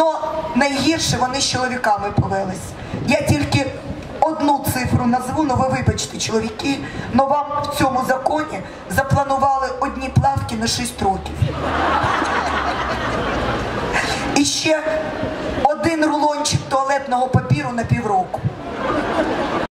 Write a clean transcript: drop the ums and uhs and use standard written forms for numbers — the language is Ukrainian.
Но найгірше вони з чоловіками повелись. Я тільки одну цифру назву, ну ви вибачте, чоловіки, но вам в цьому законі запланували одні плавки на 6 років. І ще один рулончик туалетного папіру на півроку.